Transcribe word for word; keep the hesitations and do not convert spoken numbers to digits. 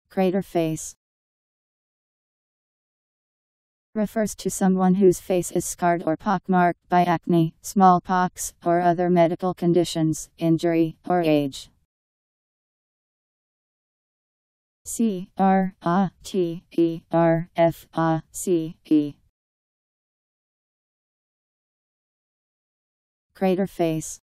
Crater face refers to someone whose face is scarred or pockmarked by acne, smallpox, or other medical conditions, injury, or age. C R A T E R F A C E Crater face.